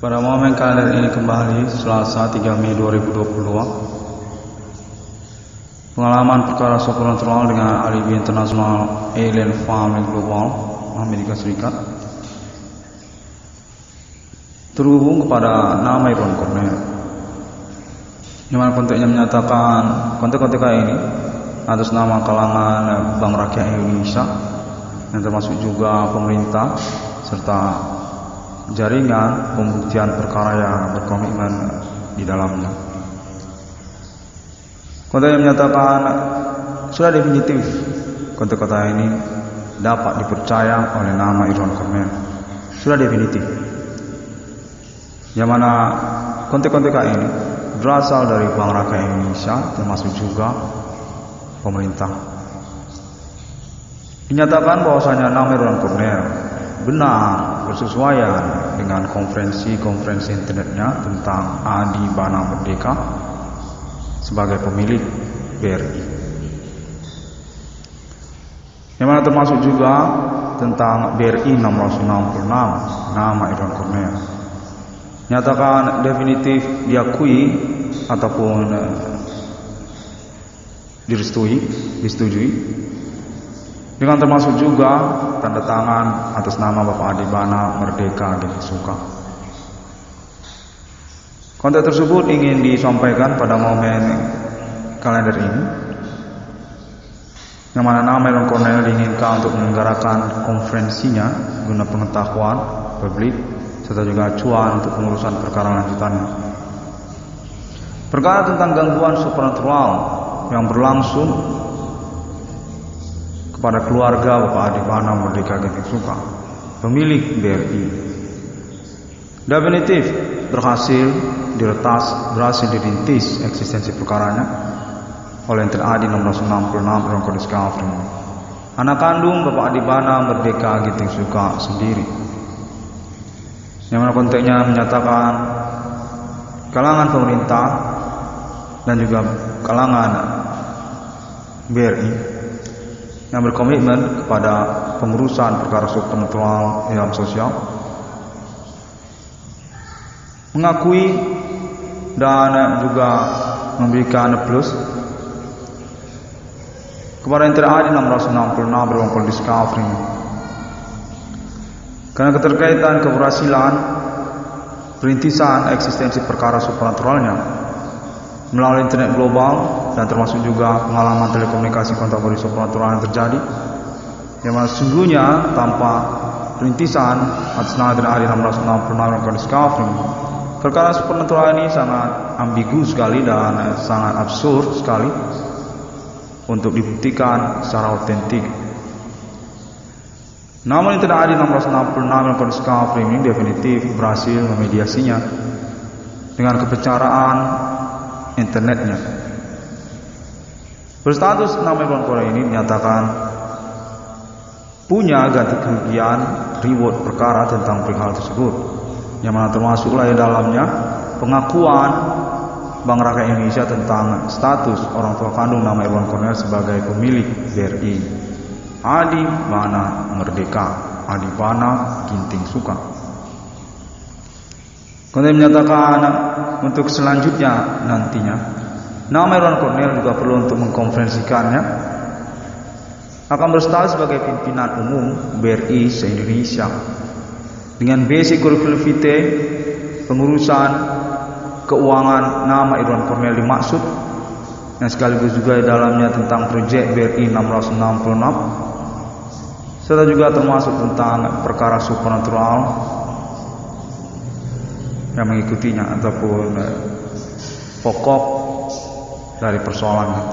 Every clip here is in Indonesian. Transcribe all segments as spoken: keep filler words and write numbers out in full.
Pada momen kalender ini kembali Selasa tiga Mei dua ribu dua puluh dua, pengalaman perkara supernatural dengan alibi internasional alien family global Amerika Serikat terhubung kepada nama Irwan Cornell, di mana konteksnya menyatakan kontek-kontek ini atas nama kalangan Bank Rakyat Indonesia yang termasuk juga pemerintah serta jaringan pembuktian perkara yang berkomitmen di dalamnya. Konten yang menyatakan sudah definitif konten-konten ini dapat dipercaya oleh nama Irwan Cornell, sudah definitif. Yang mana konten-konten ini berasal dari Bank Rakyat Indonesia termasuk juga pemerintah. Dinyatakan bahwasanya nama Irwan Cornell benar bersesuaian dengan konferensi-konferensi internetnya tentang Adi Bana Merdeka sebagai pemilik B R I, yang mana termasuk juga tentang B R I enam ratus enam puluh enam nama Irwan Cornell. Nyatakan definitif diakui ataupun uh, direstui, disetujui, dengan termasuk juga tanda tangan atas nama Bapak Adi Bana Merdeka Ginting Suka. Konten tersebut ingin disampaikan pada momen kalender ini, yang mana nama Irwan Cornell diinginkan untuk menyelenggarakan konferensinya guna pengetahuan publik serta juga acuan untuk pengurusan perkara lanjutannya. Perkara tentang gangguan supernatural yang berlangsung pada keluarga Bapak Adi Bana Merdeka Ginting Suka, pemilik B R I, definitif berhasil diretas, berhasil dirintis eksistensi perkaranya oleh Enten Adi enam ratus enam puluh enam Irwan Discovery, anak kandung Bapak Adi Bana Merdeka Ginting Suka sendiri, yang mana konteksnya menyatakan kalangan pemerintah dan juga kalangan B R I yang berkomitmen kepada pengurusan perkara supernatural dalam sosial mengakui dan juga memberikan plus kepada Enten Adi enam ratus enam puluh enam Irwan Discovery karena keterkaitan keberhasilan perintisan eksistensi perkara supernaturalnya melalui internet global dan termasuk juga pengalaman telekomunikasi kontak beri supernatural yang terjadi, yang mana sesungguhnya tanpa perintisan atas nama Enten Adi enam ratus enam puluh enam Irwan Discovery, perkara supernatural ini sangat ambigu sekali dan sangat absurd sekali untuk dibuktikan secara otentik. Namun Enten Adi enam ratus enam puluh enam Irwan Discovery ini definitif berhasil memediasinya dengan kepercayaan internetnya. Berstatus nama Irwan Cornell ini menyatakan punya ganti kerugian reward perkara tentang perihal tersebut, yang mana termasuklah di dalamnya pengakuan Bank Rakyat Indonesia tentang status orang tua kandung nama Irwan Cornell sebagai pemilik B R I Adi Bana Merdeka Adi Bana Ginting Suka. Konten menyatakan untuk selanjutnya nantinya nama Irwan Cornell juga perlu untuk mengkonferensikannya akan berstatus sebagai pimpinan umum B R I se-Indonesia dengan basic curriculum vitae pengurusan keuangan nama Irwan Cornell dimaksud, yang sekaligus juga di dalamnya tentang proyek B R I enam ratus enam puluh enam serta juga termasuk tentang perkara supernatural yang mengikutinya ataupun eh, pokok dari persoalannya.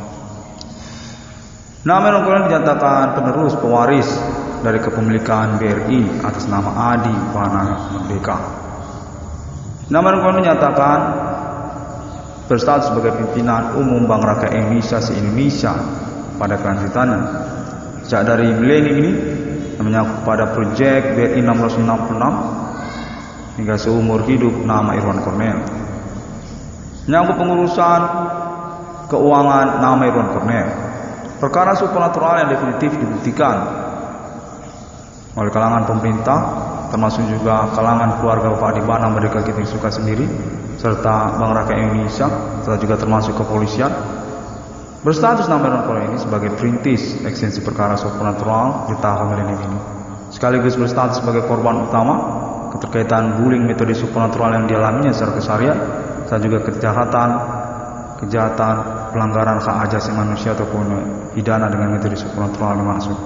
Nama Irwan Cornell dinyatakan penerus pewaris dari kepemilikan B R I atas nama Adi Bana Merdeka. Nama Irwan Cornell dinyatakan berstatus sebagai pimpinan umum Bank Rakyat Indonesia se-Indonesia pada kelanjutannya. Sejak dari milenium ini menyangkut pada proyek B R I enam ratus enam puluh enam hingga seumur hidup nama Irwan Cornell. Menyangkut pengurusan keuangan nama Irwan Cornell, perkara supernatural yang definitif dibuktikan oleh kalangan pemerintah termasuk juga kalangan keluarga Bapak Adi Bana Merdeka Giting Suka sendiri, serta Bank Rakyat Indonesia, serta juga termasuk kepolisian, berstatus Nama Irwan Cornel ini sebagai perintis ekstensi perkara supernatural di tahun milenium ini, sekaligus berstatus sebagai korban utama keterkaitan bullying metode supernatural yang dialaminya secara keseharian, dan juga kejahatan, kejahatan, pelanggaran hak asasi manusia ataupun pidana dengan metode supernatural dimaksud.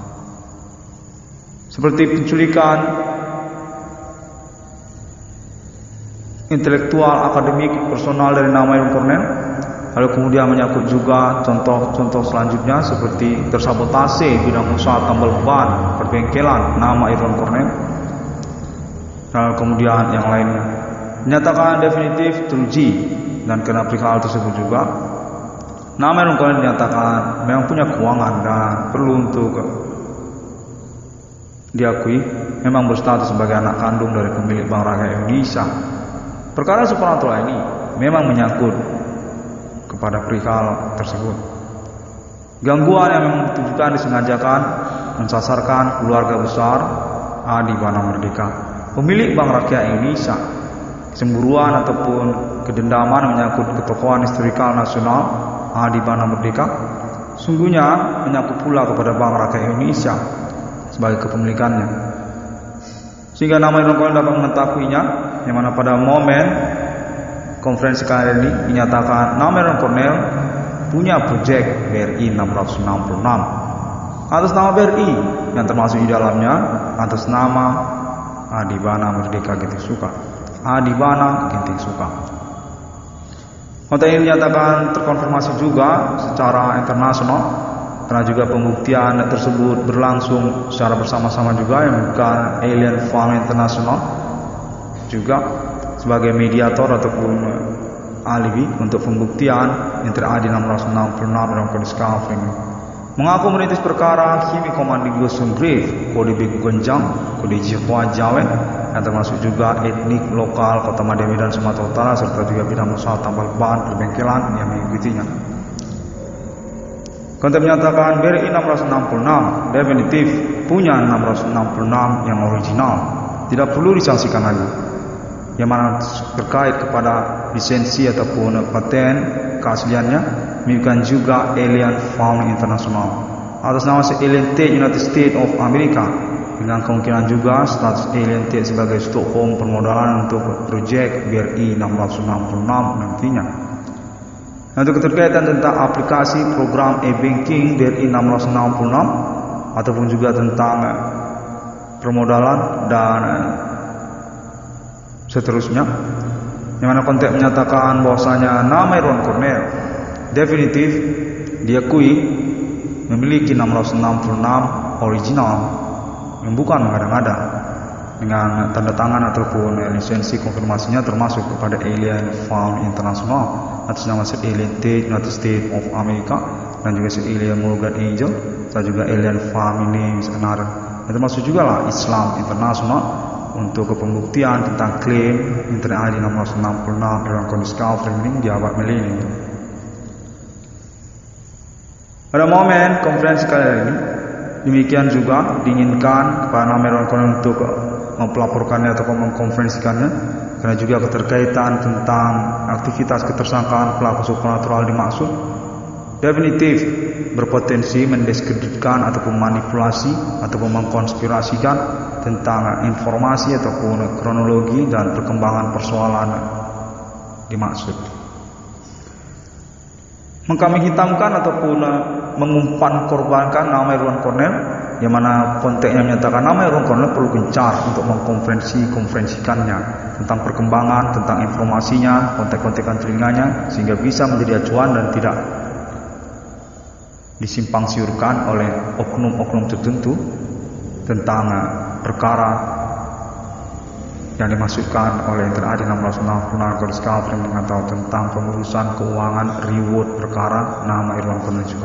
Seperti penculikan intelektual, akademik, personal dari Nama Irwan Cornel. Lalu kemudian menyangkut juga contoh-contoh selanjutnya seperti tersabotase bidang usaha tambal ban perbengkelan Nama Irwan Cornel. Lalu kemudian yang lainnya dinyatakan definitif teruji, dan karena perihal tersebut juga Nama Irwan Cornel dinyatakan memang punya keuangan dan perlu untuk diakui memang berstatus sebagai anak kandung dari pemilik Bank Rakyat Indonesia. Perkara supernatural ini memang menyangkut kepada perihal tersebut. Gangguan yang memang ditujukan disengajakan mensasarkan keluarga besar Adi Bana Merdeka, pemilik Bank Rakyat Indonesia. Cemburuan ataupun kedendaman menyangkut ketokohan historikal nasional Adi Bana Merdeka sungguhnya menyangkut pula kepada Bank Rakyat Indonesia sebagai kepemilikannya, sehingga Nama Irwan Cornel dapat mengetahuinya, yang mana pada momen konferensi kali ini dinyatakan Nama Irwan Cornel punya proyek B R I enam ratus enam puluh enam atas nama B R I, yang termasuk di dalamnya atas nama Adi Bana Merdeka Giting Suka. Adi Bana Giting Suka. Konten ini dinyatakan terkonfirmasi juga secara internasional, karena juga pembuktian tersebut berlangsung secara bersama-sama juga, yang bukan Alien Fund International juga sebagai mediator ataupun alibi untuk pembuktian yang terjadi enam ratus enam puluh enam dalam kondisi Discovery mengaku merintis perkara Kimi Komandi Gosong Grave Kode Begu Genjang Kode Jihwa Jawa, yang termasuk juga etnik lokal Kota Medan, Sumatera Utara, serta juga bidang usaha tambal ban perbengkelan yang mengikutinya. Konten menyatakan B R I enam ratus enam puluh enam definitif punya enam ratus enam puluh enam yang original, tidak perlu disanksikan lagi, yang mana terkait kepada lisensi ataupun paten keasliannya bukan juga Alien Fund International atas nama Alien Tech United States of America, dengan kemungkinan juga status Alien Tech sebagai Stockholm permodalan untuk proyek B R I enam ratus enam puluh enam nantinya. Untuk keterkaitan tentang aplikasi program e-banking B R I enam ratus enam puluh enam ataupun juga tentang permodalan dan seterusnya, yang mana konteks menyatakan bahwasanya Nama Irwan Cornel definitif diakui memiliki enam ratus enam puluh enam original yang bukan mengada-ngada, dengan tanda tangan ataupun lisensi konfirmasinya termasuk kepada Alien Fund International atas nama Alien Tech United States of America, dan juga Alien Morgan Angel, dan juga Alien Family Senar, dan termasuk juga lah Islam International untuk pembuktian tentang klaim Internet I D enam ratus enam puluh enam dalam kondisi Discovery ini di abad milenium. Pada momen konferensi kali ini demikian juga diinginkan kepada Nama Irwan Cornel untuk mempelaporkannya atau mengkonferensikannya, karena juga keterkaitan tentang aktivitas ketersangkaan pelaku supernatural dimaksud definitif berpotensi mendiskreditkan ataupun manipulasi ataupun mengkonspirasikan tentang informasi ataupun kronologi dan perkembangan persoalan dimaksud. Mengkambing hitamkan ataupun mengumpan korbankan Nama Irwan Cornel, yang mana konteksnya menyatakan Nama Irwan Cornel perlu gencar untuk mengkonferensi-konferensikannya tentang perkembangan, tentang informasinya, kontek-kontekan telinganya, sehingga bisa menjadi acuan dan tidak disimpang siurkan oleh oknum-oknum tertentu tentang perkara yang dimaksudkan oleh Internet enam ratus enam puluh enam Discovery atau tentang pengurusan keuangan reward perkara Nama Irwan Cornel juga.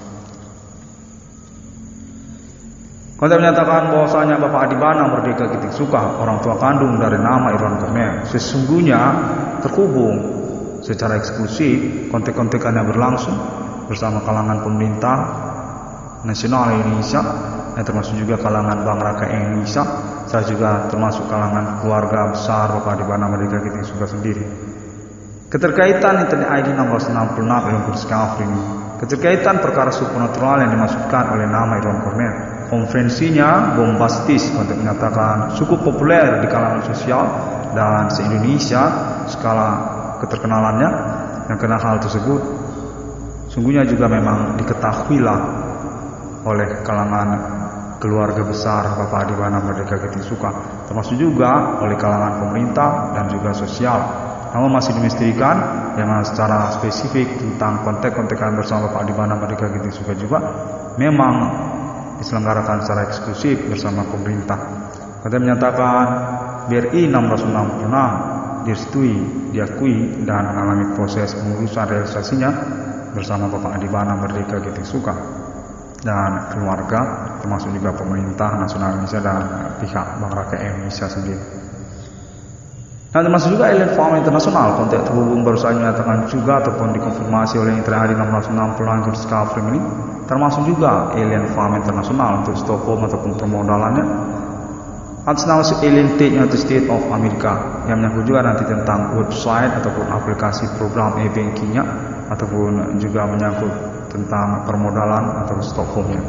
Konten menyatakan bahwasanya Bapak Adi Bana Merdeka Giting Suka, orang tua kandung dari Nama Irwan Cornel, sesungguhnya terhubung secara eksklusif kontek-kontekan yang berlangsung bersama kalangan pemerintah nasional Indonesia, yang termasuk juga kalangan Bank Rakyat Indonesia, saya juga termasuk kalangan keluarga besar Bapak Adibana Merdeka Kiting Suka sendiri. Keterkaitan Internet I D enam ratus enam puluh enam Irwan Discovery ini, keterkaitan perkara supernatural yang dimaksudkan oleh nama Irwan Cornell. Konferensinya bombastis untuk menyatakan cukup populer di kalangan sosial dan se-Indonesia skala keterkenalannya, yang kena hal tersebut sungguhnya juga memang diketahuilah oleh kalangan keluarga besar Bapak Adibana Merdeka Kiting Suka, termasuk juga oleh kalangan pemerintah dan juga sosial. Namun masih dimistirikan yang secara spesifik tentang kontek-kontekan bersama Bapak Adibana Merdeka Kiting Suka juga memang diselenggarakan secara eksklusif bersama pemerintah. Katanya menyatakan B R I enam ratus enam puluh enam direstui, diakui dan mengalami proses pengurusan realisasinya bersama Bapak Adibana Merdeka Kiting Suka dan keluarga, termasuk juga pemerintah nasional Indonesia dan pihak Bank Rakyat Indonesia sendiri. Nah, termasuk juga Alien Farm Internasional, konteks terhubung baru saja menyatakan juga ataupun dikonfirmasi oleh Internet I D enam ratus enam puluh enam Discovery ini, termasuk juga Alien Farm Internasional untuk Stockholm ataupun permodalannya atas nama Alien United States of America, yang menyangkut juga nanti tentang website ataupun aplikasi program e-bankingnya, ataupun juga menyangkut tentang permodalan atau Stockholmnya.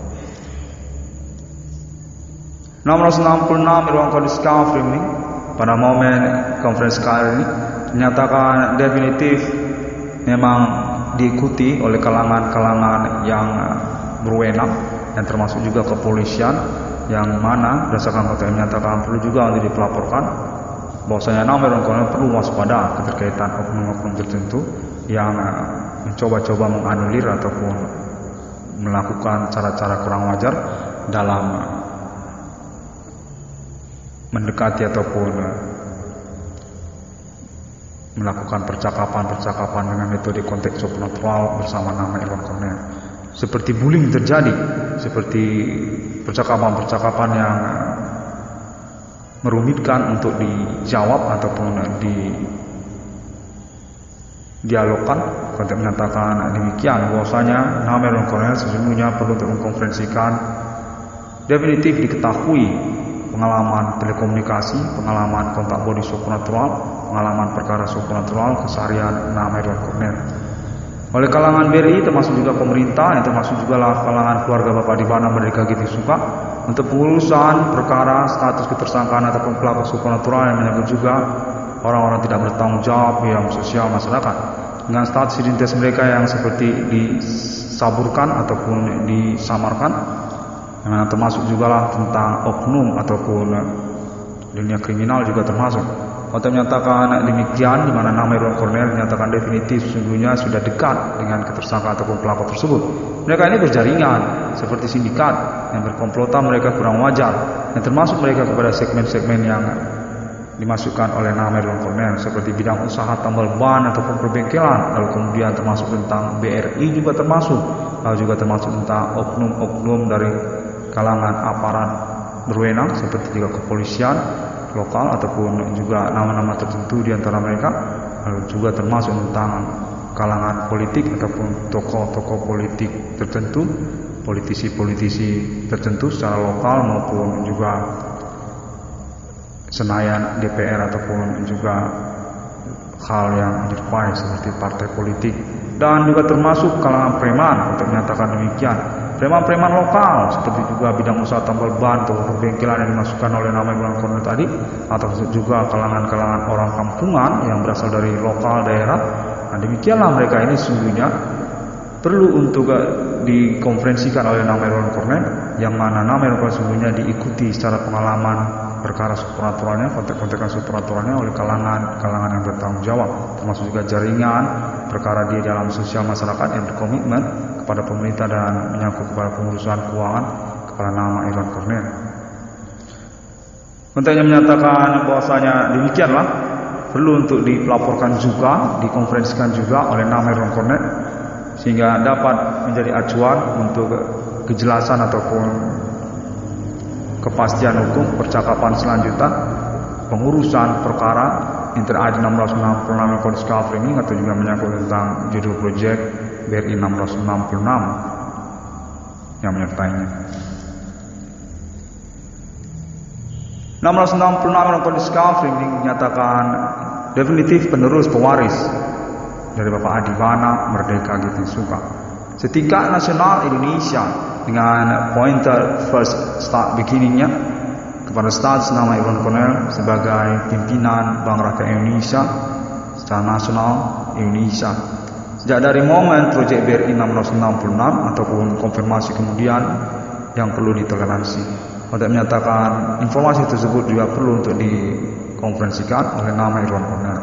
enam ratus enam puluh enam Irwan Discovery ini pada momen konferensi kali ini dinyatakan definitif memang diikuti oleh kalangan-kalangan yang berwenang, dan termasuk juga kepolisian, yang mana berdasarkan kata yang menyatakan perlu juga untuk dipelaporkan bahwasanya nama Irwan Cornell perlu waspada keterkaitan oknum-oknum tertentu yang mencoba-coba menganulir ataupun melakukan cara-cara kurang wajar dalam mendekati ataupun melakukan percakapan-percakapan dengan metode konteks supernatural bersama nama Irwan Cornell. Seperti bullying terjadi, seperti percakapan-percakapan yang merumitkan untuk dijawab ataupun di dialogkan. Konteks menyatakan demikian bahwasanya nama Irwan Cornell sesungguhnya perlu untuk mengkonferensikan definitif diketahui pengalaman telekomunikasi, pengalaman kontak body supernatural, pengalaman perkara supernatural, keseharian nama Irwan Cornell oleh kalangan B R I, termasuk juga pemerintah, yang termasuk juga lah kalangan keluarga Bapak Adibana Merdeka Kiting Suka, untuk pengurusan perkara status ketersangkaan ataupun pelaku supernatural yang menyangkut juga orang-orang tidak bertanggung jawab yang sosial masyarakat, dengan status identitas mereka yang seperti disaburkan ataupun disamarkan, yang termasuk juga lah tentang oknum ataupun dunia kriminal juga termasuk. Untuk menyatakan demikian, di mana nama Irwan Cornell menyatakan definitif sesungguhnya sudah dekat dengan ketersangkaan ataupun pelaku tersebut. Mereka ini berjaringan seperti sindikat yang berkomplotan, mereka kurang wajar, dan termasuk mereka kepada segmen-segmen yang dimasukkan oleh nama Irwan Cornell seperti bidang usaha tambal ban ataupun perbengkelan, lalu kemudian termasuk tentang B R I juga termasuk, lalu juga termasuk tentang oknum-oknum dari kalangan aparat berwenang seperti juga kepolisian lokal ataupun juga nama-nama tertentu di antara mereka, lalu juga termasuk tentang kalangan politik ataupun tokoh-tokoh politik tertentu, politisi-politisi tertentu secara lokal maupun juga senayan D P R ataupun juga hal yang menyerupai seperti partai politik, dan juga termasuk kalangan preman untuk menyatakan demikian. Preman-preman lokal seperti juga bidang usaha tambal ban atau perbengkelan yang dimasukkan oleh nama Irwan Cornell tadi, atau juga kalangan-kalangan orang kampungan yang berasal dari lokal daerah. Nah, demikianlah mereka ini sesungguhnya perlu untuk dikonferensikan oleh nama Irwan Cornell, yang mana nama Irwan Cornell sesungguhnya diikuti secara pengalaman perkara supernaturalnya, kontek-kontekan supernaturalnya oleh kalangan-kalangan yang bertanggung jawab, termasuk juga jaringan perkara dia dalam sosial masyarakat yang berkomitmen kepada pemerintah dan menyangkut kepada pengurusan keuangan kepada nama Irwan Cornell. Konteknya menyatakan bahwasanya demikianlah perlu untuk dipelaporkan juga, dikonferensikan juga oleh nama Irwan Cornell, sehingga dapat menjadi acuan untuk kejelasan ataupun kepastian hukum percakapan selanjutnya pengurusan perkara Internet I D enam ratus enam puluh enam Discovery ini, atau juga menyangkut tentang judul proyek B R I enam ratus enam puluh enam yang menyertainya. enam ratus enam puluh enam Irwan Discovery dinyatakan definitif penerus pewaris dari Bapak Adi Wana Merdeka Getisuka. Setingkat nasional Indonesia dengan pointer first start beginningnya kepada status nama Irwan Cornell sebagai pimpinan Bank Rakyat Indonesia secara nasional Indonesia. Sejak dari momen proyek B R I enam ratus enam puluh enam ataupun konfirmasi kemudian yang perlu ditoleransi. Untuk menyatakan informasi tersebut juga perlu untuk dikonferensikan oleh nama Irwan Cornell.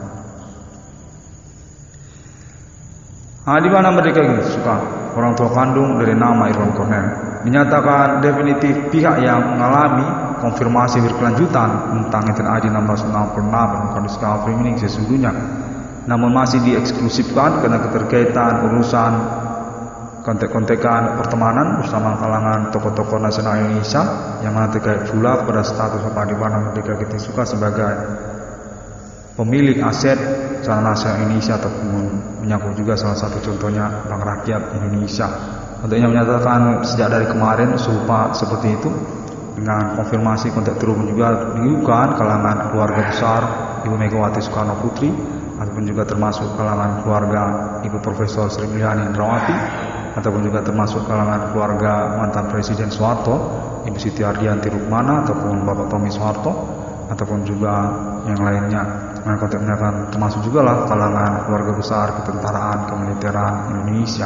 Adi Wana Merdeka Getisuka, orang tua kandung dari nama Irwan Cornell, dinyatakan definitif pihak yang mengalami konfirmasi berkelanjutan tentang Inten Adi enam ratus enam puluh enam Irwan Discovery ini sesungguhnya, namun masih dieksklusifkan karena keterkaitan urusan kontek-kontekan pertemanan bersama kalangan tokoh-tokoh nasional Indonesia yang mana terkait pula kepada status Bapak Adi Wana Merdeka Getisuka sebagai pemilik aset secara nasional Indonesia ataupun menyangkut juga salah satu contohnya Bank Rakyat Indonesia. Untuknya menyatakan sejak dari kemarin serupa seperti itu dengan konfirmasi kontak terus juga dilakukan kalangan keluarga besar Ibu Megawati Soekarno Putri ataupun juga termasuk kalangan keluarga Ibu Profesor Sri Mulyani Indrawati ataupun juga termasuk kalangan keluarga mantan Presiden Soeharto Ibu Siti Ardianti Rukmana ataupun Bapak Tommy Soeharto ataupun juga yang lainnya. Nah, konteks menyatakan termasuk juga lah kalangan keluarga besar ketentaraan kemiliteran Indonesia.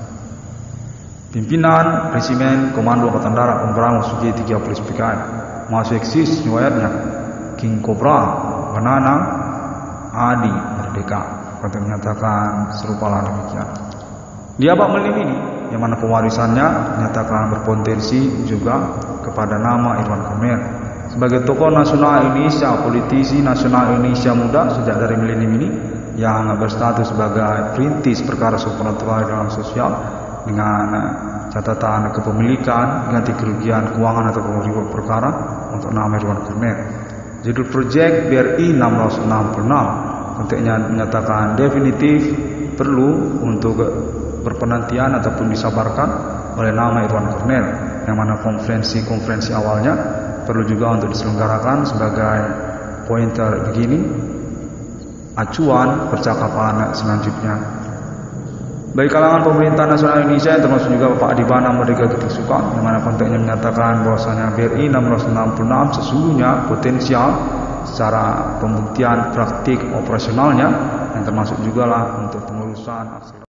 Pimpinan Resimen Komando Angkatan Darat Pemberang Suji tiga puluh P K I masih eksis riwayatnya King Cobra, Banana, Adi Merdeka. Konteks menyatakan serupalah demikian. Di abad melim ini yang mana pewarisannya dinyatakan berpotensi juga kepada nama Irwan Cornell. Sebagai tokoh nasional Indonesia, politisi nasional Indonesia muda sejak dari milenium ini yang berstatus sebagai perintis perkara supranatural dalam sosial dengan catatan kepemilikan, ganti kerugian keuangan atau reward perkara untuk nama Irwan Cornell. Judul proyek B R I enam ratus enam puluh enam konteksnya menyatakan definitif perlu untuk berpenantian ataupun disabarkan oleh nama Irwan Cornell yang mana konferensi-konferensi awalnya perlu juga untuk diselenggarakan sebagai pointer begini acuan percakapan selanjutnya bagi kalangan pemerintah nasional Indonesia yang termasuk juga Bapak Adi Wana Merdeka Getisuka yang mana konteksnya menyatakan bahwasanya B R I enam ratus enam puluh enam sesungguhnya potensial secara pembuktian praktik operasionalnya yang termasuk juga lah untuk pengurusan